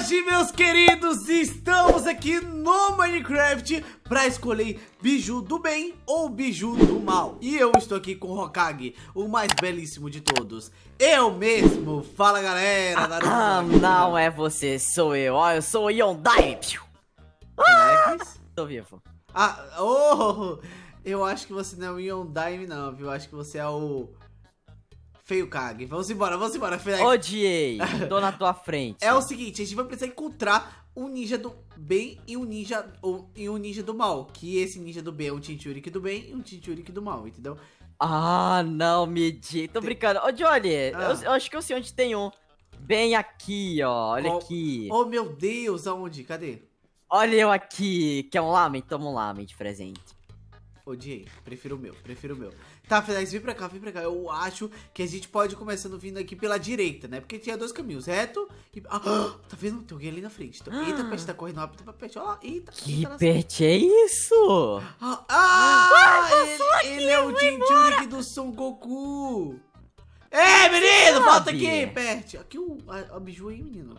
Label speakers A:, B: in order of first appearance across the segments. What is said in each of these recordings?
A: Hoje, meus queridos, estamos aqui no Minecraft pra escolher biju do bem ou biju do mal. E eu estou aqui com o Hokage, o mais belíssimo de todos. Eu mesmo. Fala, galera.
B: Não é você, sou eu. Ó, eu sou o Yondai. Tô vivo.
A: Eu acho que você não é o Yondaime, não, viu? Eu acho que você é o Feio Kage. Vamos embora, Fedex.
B: Odiei. Tô na tua frente.
A: É o seguinte, a gente vai precisar encontrar um ninja do bem e um ninja do mal. Que esse ninja do bem é um Jinchuriki do bem e um Jinchuriki do mal, entendeu?
B: Ah, não me diga. Tô brincando. Ô, Johnny, eu acho que eu sei onde tem um. Bem aqui, ó. Olha aqui.
A: Oh, meu Deus, aonde? Cadê?
B: Olha eu aqui. Quer um lamen? Toma um lamen de presente.
A: Odiei, prefiro o meu. Tá, Fedex, vem pra cá. Eu acho que a gente pode ir começando vindo aqui pela direita, né? Porque tinha dois caminhos, reto e... tá vendo? Tem alguém ali na frente. Eita, Pet tá correndo rápido pra Pet. Olha lá, eita.
B: Que Pet é isso?
A: Ele é o Jinchuriki do Son Goku. Ei, menino, volta aqui, Pet. Aqui a biju aí, menino.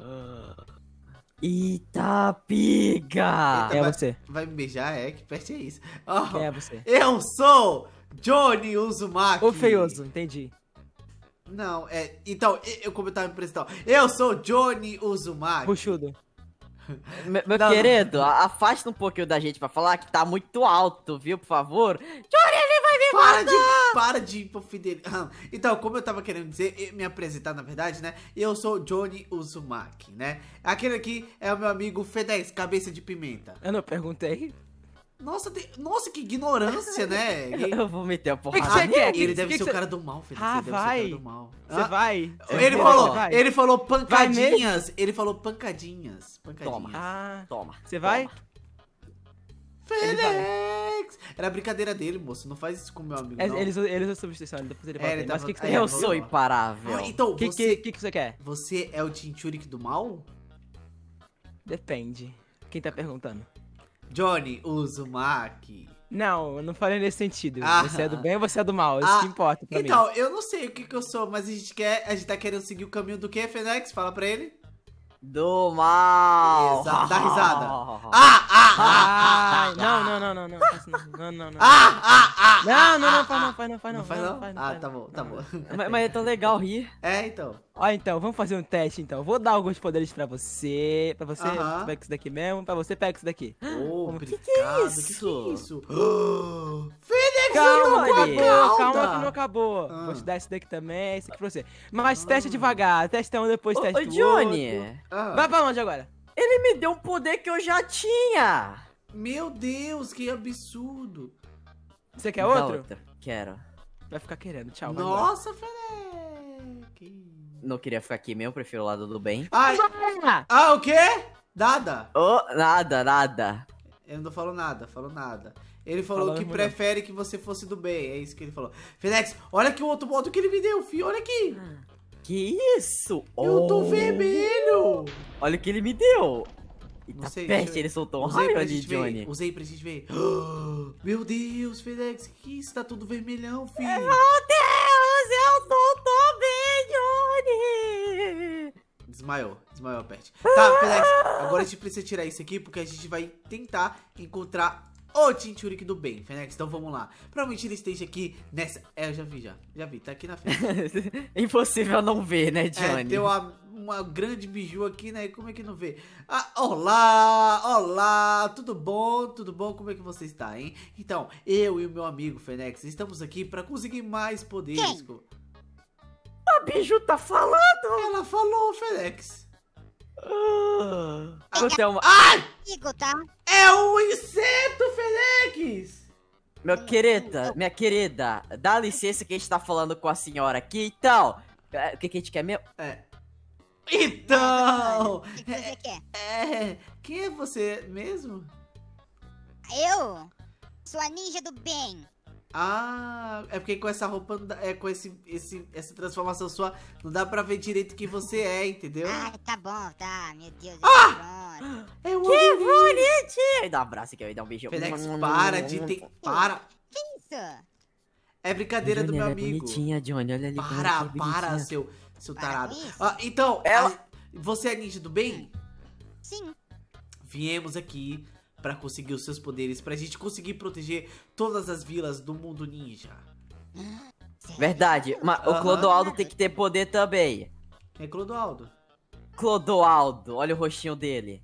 B: Eita, piga!
A: Eita,
C: é você.
A: Vai me beijar, que peste é isso?
C: Quem é você?
A: Eu sou Johnny Uzumaki.
C: Ô, feioso, entendi.
A: Não, então, como eu tava me apresentando, eu sou Johnny Uzumaki.
C: Buchudo.
B: Meu querido, afasta um pouquinho da gente pra falar que tá muito alto, viu, por favor? Johnny, ele vai me matar!
A: Para de hipofidelidade. Então, como eu tava querendo dizer, me apresentar na verdade, né? Eu sou Johnny Uzumaki, né? Aquele aqui é o meu amigo Fedex, cabeça de pimenta.
C: Eu não perguntei.
A: Nossa, que ignorância, né?
B: Eu vou meter a porrada.
C: O que você quer?
A: Ele deve ser o cara do mal, Fedex.
C: Ah,
A: Ele deve ser o
C: vai.
A: cara do mal.
C: Você vai?
A: Ele falou pancadinhas. Ele falou pancadinhas.
C: Ah,
B: Toma.
C: Você vai?
A: Fedex! Era brincadeira dele, moço. Não faz isso com o meu amigo, não.
C: Eles usam substituição, depois ele volta. Mas o que você quer?
B: Eu sou imparável.
A: Então,
C: O que você quer?
A: Você é o Jinchuriki do mal?
C: Depende. Quem tá perguntando?
A: Johnny Uzumaki.
C: Não, eu não falei nesse sentido.
A: Ah.
C: Você é do bem ou você é do mal? Isso que importa pra mim.
A: Então, eu não sei o que eu sou, mas a gente tá querendo seguir o caminho do que, Fedex? Fala pra ele.
B: Do mal.
A: Exato, dá risada.
C: Não. Não, não, não, faz não.
A: Ah, tá bom.
B: Mas é tão legal rir.
A: Então.
C: Ó, então, vamos fazer um teste, então. Eu vou dar alguns poderes pra você. Pra você,
A: Aham.
C: pega isso daqui mesmo. Pra você, pega isso daqui.
A: Obrigado.
B: Que é isso?
A: Que é isso? Fedex,
C: Calma,
A: Johnny.
C: calma que não acabou. Vou te dar esse daqui também, esse aqui pra você. Mas teste devagar. Testa um, depois testa o
B: Johnny,
C: outro. Vai pra onde agora?
B: ele me deu um poder que eu já tinha.
A: Meu Deus, que absurdo.
C: Você quer
B: Dá
C: outro?
B: Quero.
C: Vai ficar querendo, tchau. vai embora.
A: Nossa, Fedex.
B: Não queria ficar aqui mesmo, prefiro o lado do bem.
A: Ai. O quê? Nada.
B: Oh, nada.
A: Ele não falou nada, Ele falou
C: Falando
A: que
C: mulher.
A: prefere que você fosse do bem. É isso que ele falou. Fedex, olha aqui o outro modo que ele me deu, filho. Olha aqui.
B: Que isso?
A: Eu tô vermelho.
B: Olha o que ele me deu. Eita,
A: Você-
B: peste,
A: deixa eu-
B: ele soltou um
A: Usei
B: raio
A: pra
B: ali,
A: gente ver.
B: Johnny.
A: Usei pra gente ver. Meu Deus, Fedex, que isso? Tá tudo vermelhão, filho.
B: Meu Deus, eu tô bem, Johnny.
A: Desmaiou, Pet. Tá, Fedex, agora a gente precisa tirar isso aqui porque a gente vai tentar encontrar o Jinchuriki do bem, Fedex. Então vamos lá. Provavelmente ele esteja aqui nessa... eu já vi, tá aqui na frente.
B: Impossível não ver, né, Johnny?
A: Tem uma grande biju aqui, né? Como é que não vê? Olá, tudo bom? Como é que você está, hein? Então, eu e o meu amigo Fedex estamos aqui pra conseguir mais poderes.
B: A biju tá falando.
A: Ela falou, Fedex.
B: Você é uma...
D: Amigo, tá?
A: É um inseto, Fedex!
B: Minha querida, dá licença que a gente tá falando com a senhora aqui, então. O que a gente quer mesmo?
A: Então,
D: O que você quer?
A: quem é você mesmo?
D: Eu sou a ninja do bem.
A: É porque com essa roupa, com essa transformação sua, não dá pra ver direito quem você é, entendeu?
D: Ai, tá bom, tá. Meu Deus. Pronto.
A: É um
B: Que bonitinho! Dá um abraço aqui, dá um beijo.
A: Fedex, para de ter... Para!
D: Isso.
A: É brincadeira do
B: Johnny,
A: meu
B: ela é
A: amigo.
B: bonitinha, Johnny, olha ali. como ela é
A: Para,
B: bonitinha.
A: seu
D: Para
A: tarado.
D: com isso.
A: Então,
B: Ela-
A: você é ninja do bem?
D: Sim.
A: Viemos aqui pra conseguir os seus poderes, pra gente conseguir proteger todas as vilas do mundo ninja.
D: Sério?
B: Verdade, mas o
A: Aham.
B: Clodoaldo tem que ter poder também.
A: É Clodoaldo.
B: Clodoaldo, olha o rostinho dele.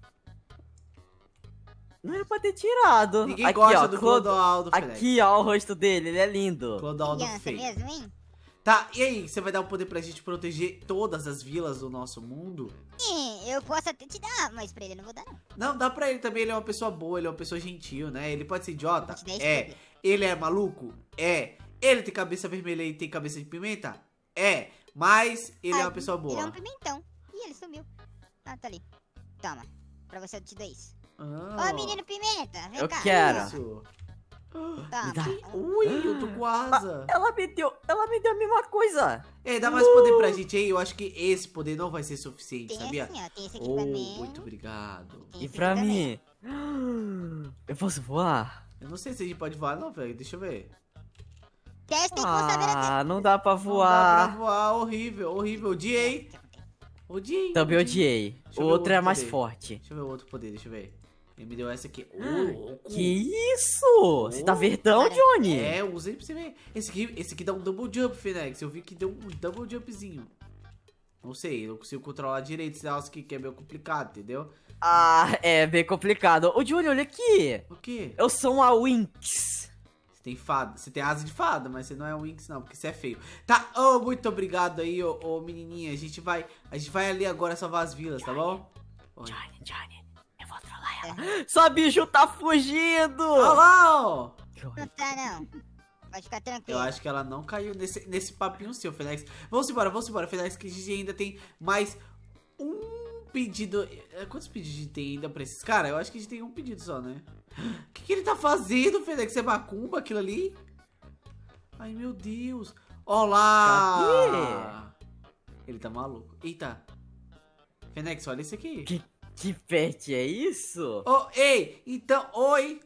B: Não era pra ter tirado.
A: Ninguém
B: Aqui,
A: gosta
B: ó,
A: do Clodoaldo, Félix.
B: Aqui, ó, o rosto dele, ele é lindo.
A: Clodoaldo
D: Criança
A: feio.
D: mesmo, hein?
A: Tá, e aí, você vai dar o poder pra gente proteger todas as vilas do nosso mundo?
D: Eu posso até te dar, mas pra ele eu não vou dar, não.
A: Não, dá pra ele também, ele é uma pessoa boa, ele é uma pessoa gentil, né? Ele pode ser idiota?
D: Vou te dar esse
A: É.
D: poder.
A: Ele é maluco? É. Ele tem cabeça vermelha e tem cabeça de pimenta? É. Mas ele é uma pessoa boa.
D: Ele é um pimentão. Ih, ele sumiu. Ah, tá ali. Toma. Pra você eu te dou isso.
A: Ah,
D: Ô, menino pimenta, vem
B: Eu
D: cá.
B: quero.
A: isso.
D: Toma.
B: Me dá.
A: Ui, eu tô com asa.
B: Ela me deu a mesma coisa.
A: É, dá mais poder pra gente aí. Eu acho que esse poder não vai ser suficiente,
D: Tem
A: sabia?
D: assim, ó. Tem esse aqui
A: Oh,
D: pra mim.
A: muito obrigado.
D: Tem
B: E
D: esse
B: pra
D: aqui também.
B: mim? Eu posso voar?
A: Eu não sei se a gente pode voar, não, velho. Deixa eu ver.
D: Testem com sabedoria.
B: Ah, não dá pra
A: Não dá pra
B: voar.
A: voar, horrível, horrível. Odiei. Odiei.
B: Também odiei.
A: Deixa
B: O
A: eu ver
B: outro é
A: outro
B: mais
A: poder.
B: forte.
A: Deixa eu ver o outro poder, deixa eu ver. Ele me deu essa aqui. Ô, louco.
B: Que isso? Você tá verdão, Johnny?
A: É, usei pra você ver. Esse aqui dá um double jump, Fenex. Eu vi que deu um double jumpzinho. Não sei, eu não consigo controlar direito esse negócio aqui, que é meio complicado, entendeu?
B: Ah, é bem complicado. Ô, Johnny, olha aqui.
A: O quê?
B: Eu sou uma Winx.
A: Você tem fada. Você tem asa de fada, mas você não é um Winx, não, porque você é feio. Tá, ô, muito obrigado aí, ô menininha. A gente vai ali agora salvar as vilas, tá bom? Oi.
B: Johnny, eu vou trollar ela. Sua biju tá fugindo.
A: Olha lá, ó.
D: Não tá, não. Pode ficar tranquilo.
A: Eu acho que ela não caiu nesse papinho seu, Fenex. Vamos embora, Fenex, que a gente ainda tem mais um pedido. Quantos pedidos a gente tem ainda pra esses caras? Eu acho que a gente tem um pedido só, né? O que ele tá fazendo, Fenex? É macumba aquilo ali? Ai, meu Deus. Olá! Ele tá maluco. Eita. Fenex, olha isso aqui.
B: Que pet é isso?
A: Oh, ei, então, oi.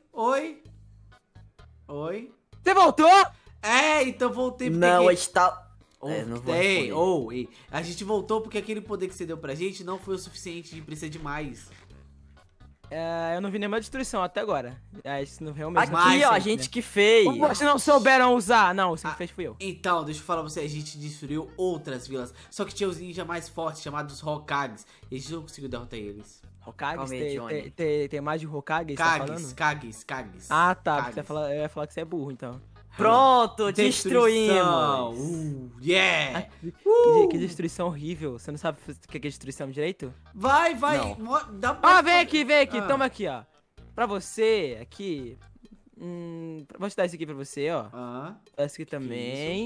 C: Você voltou?
A: É, então voltei porque
B: Não,
A: aqui-
B: está... É, não vou
A: Ei,
B: responder.
A: ei, a gente voltou porque aquele poder que você deu pra gente não foi o suficiente, a gente precisa de mais.
C: Eu não vi nenhuma destruição até agora. Isso não realmente não
B: Aqui,
A: mais
B: ó, a
A: sempre,
B: gente
A: né?
B: que fez.
C: Como vocês não souberam usar? Não, quem fez fui eu.
A: Então, deixa eu falar pra você, a gente destruiu outras vilas, só que tinha os ninjas mais fortes, chamados Hokages, e a gente não conseguiu derrotar eles.
C: Hokages?
B: Calma aí, Johnny.
C: Tem mais de Hokages, tá falando?
A: Kages.
C: Ah, tá.
A: Kages.
C: Porque eu ia falar que você é burro, então.
B: Pronto,
A: Destruição.
B: destruímos.
A: Yeah!
C: Que destruição horrível. Você não sabe o que é destruição direito?
A: Vai,
B: Não.
A: dá pra...
C: Ah, vem aqui.
A: Ah.
C: Toma aqui, ó. Pra você, aqui. Vou te dar esse aqui pra você, ó.
A: Ah.
C: Esse aqui também.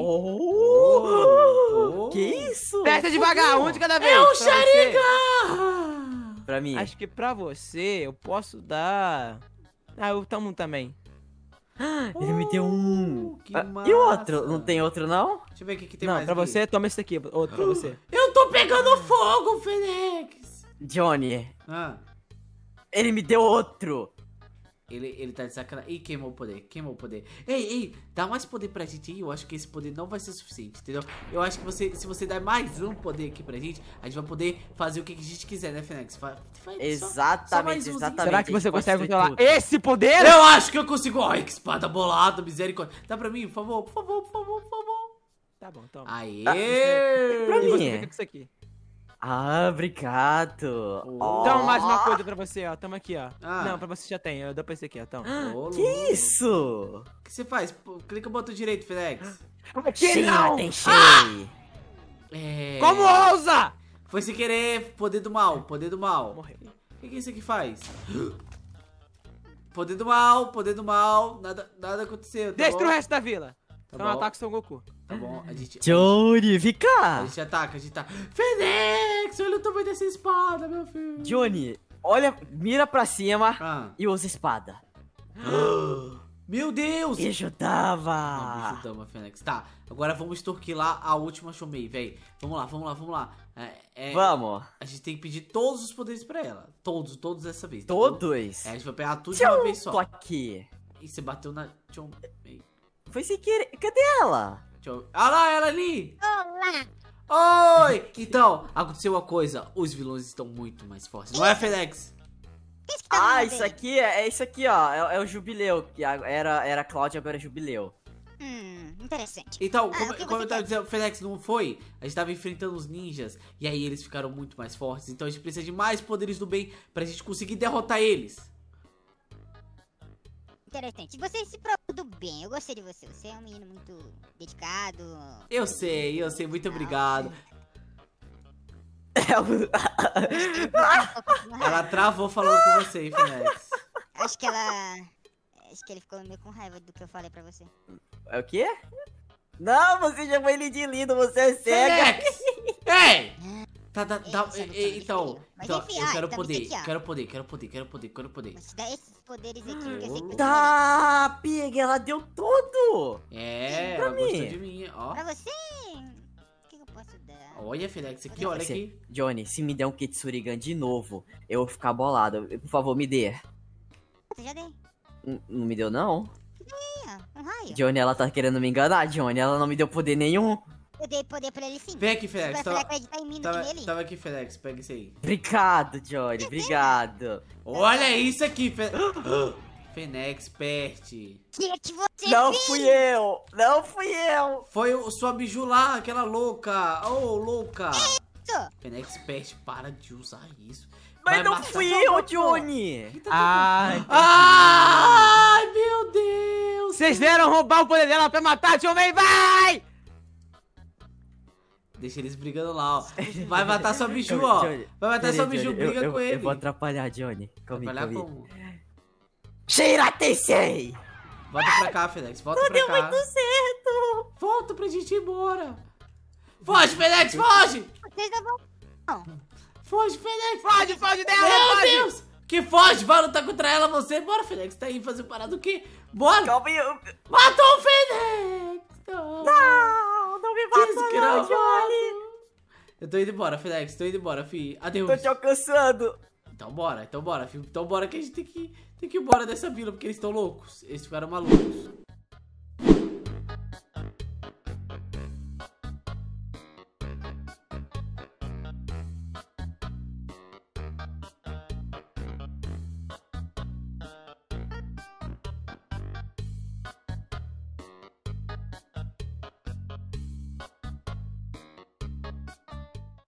A: Oh.
B: Que isso?
C: Desce devagar, um de cada vez.
A: É um
C: pra você.
A: Sharingan!
B: Pra mim.
C: Acho que pra você eu posso dar. Ah, eu tomo um também.
B: Ele me deu um.
A: Que
B: Ah,
A: massa.
B: e o outro? Não tem outro, não?
A: Deixa eu ver o que tem
C: Não,
A: mais
C: pra
A: aqui.
C: você, toma esse aqui. Outro pra você.
A: Eu tô pegando fogo, Fenex!
B: Johnny,
A: Ah,
B: ele me deu outro.
A: ele tá de sacanagem. Ih, queimou o poder. Ei, dá mais poder pra gente aí. Eu acho que esse poder não vai ser suficiente, entendeu? Eu acho que se você der mais um poder aqui pra gente, a gente vai poder fazer o que a gente quiser, né, Fenex? Só mais
B: Exatamente,
A: umzinho.
B: exatamente.
C: Será que você
B: pode
C: consegue
B: destruir
C: controlar
B: tudo.
C: esse poder?
A: Eu acho que eu consigo. Ai, que espada bolada, misericórdia. Dá pra mim, por favor.
C: Tá bom, toma.
A: Aê!
B: pra
C: E
B: mim.
C: você fica com isso aqui.
B: Ah, obrigado.
A: Oh.
C: Toma mais uma coisa pra você, ó. Toma aqui, ó.
A: Ah.
C: Não, pra você já tem. Eu dou pra esse aqui, ó. Toma.
A: Ô,
B: Que
A: louco.
B: isso?
A: O que você faz? Pô, clica o botão direito, Fenex.
C: Aqui
B: Tem
A: É...
C: Como ousa?
A: Foi sem querer. Poder do mal.
C: Morreu.
A: O que isso aqui faz? Poder do mal. Nada aconteceu. Tá
C: Destrua o
A: bom?
C: resto da vila.
A: Tá
C: Então
A: bom.
C: ataca o Son Goku.
A: Tá bom, a gente
B: Johnny, vem cá.
A: ataca, Fenex, olha o tamanho dessa espada, meu filho.
B: Johnny, olha, mira pra cima
A: Ah.
B: e usa espada.
A: Meu Deus!
B: Beijo
A: Não,
B: dava.
A: bicho dama, Fenex. Tá, agora vamos extorquir lá a última Shomei, véi. Vamos lá.
B: Vamos.
A: A gente tem que pedir todos os poderes pra ela. Todos dessa vez. tá bom?
B: Todos.
A: É, a gente vai pegar tudo de uma vez
B: Tô
A: só.
B: aqui.
A: E você bateu na Shomei.
B: Foi sem querer. Cadê ela?
A: Ah lá, ela ali!
D: Olá.
A: Oi! Então, aconteceu uma coisa. Os vilões estão muito mais fortes. Não é, Fenex?
D: isso que tá
B: Ah,
D: mandando
B: isso
D: ele.
B: aqui é isso aqui, ó. É o Jubileu. Que era Cláudia, agora é Jubileu.
D: Interessante.
A: Então,
D: o que
A: como
D: você
A: eu tava
D: quer?
A: dizendo, Fênix não foi? A gente tava enfrentando os ninjas. E aí eles ficaram muito mais fortes. Então a gente precisa de mais poderes do bem pra gente conseguir derrotar eles.
D: Interessante. Você se provou do bem. Eu gostei de você. Você é um menino muito dedicado.
A: Eu sei, muito obrigado. Ela travou falando com você, hein, Fênix.
D: Acho que ela... Acho que ele ficou meio com raiva do que eu falei pra você.
B: É o quê? Não, você chamou ele de lindo, você é cega.
A: Fênix! Ei! Tá,
D: Você não chama de
A: então,
D: feio. Mas
A: então,
D: enfim,
A: eu quero
D: então
A: poder,
D: isso aqui, ó.
A: quero poder.
D: Mas te dá esses poderes aqui, porque eu sei que você
B: Tá, Pig, ela deu tudo.
A: É,
B: Pra
A: ela gostou
B: mim.
A: de mim, ó.
D: Pra você... O que eu posso dar?
A: Olha, Fênix, aqui, olha aqui.
B: Johnny, se me der um Kitsurigan de novo, eu vou ficar bolado. Por favor, me dê.
D: Eu já dei.
B: Não me deu, não?
D: Aí, ó, um raio.
B: Johnny, ela tá querendo me enganar, Johnny. Ela não me deu poder nenhum.
D: Eu dei poder pra ele sim.
A: Vem aqui, Fênix.
D: Vai falar que vai acreditar em mim do que nele.
A: Tava aqui, Fênix, pega isso aí.
B: Obrigado, Johnny, obrigado.
A: Olha isso aqui, Fênix, perte.
D: Que você
B: Não
D: fez?
B: fui eu, não fui eu.
A: Foi sua biju lá, aquela louca. Ô, louca.
D: Isso.
A: Fênix, perte, para de usar isso.
B: Mas
A: Vai
B: não
A: matar
B: fui
A: sua
B: eu,
A: avó.
C: Ai,
A: Tá Ai, meu Deus.
C: vocês vieram roubar o poder dela pra matar, Tio May, vai!
A: Deixa eles brigando lá, ó. Vai matar sua biju, ó.
B: Johnny,
A: Vai matar sua biju,
B: Johnny,
A: briga com ele.
B: Eu vou atrapalhar, Johnny. Calma aí,
A: Trabalhar
B: calma aí.
A: como?
B: Shira-tensei!
A: Volta pra cá, Fênix. Volta pra
B: Deu
A: cá.
B: muito certo!
A: Volta pra gente ir embora. Foge, Fênix, foge!
D: Vocês não vão...
A: Foge, Fênix.
C: Foge dela,
A: Meu
C: foge!
A: Deus! Que foge, vai lutar contra ela, você. Bora, Fênix. Tá aí fazendo parada do quê? Bora!
B: Calma aí,
A: Matou o Fênix! Não,
B: não me mata não,
A: Desgramado.
B: Johnny!
A: Eu tô indo embora, Fênix. Tô indo embora, fi. Adeus.
B: Tô te alcançando!
A: Então bora, fi. Então bora que a gente tem que ir embora dessa vila, porque eles estão loucos. Eles ficaram malucos.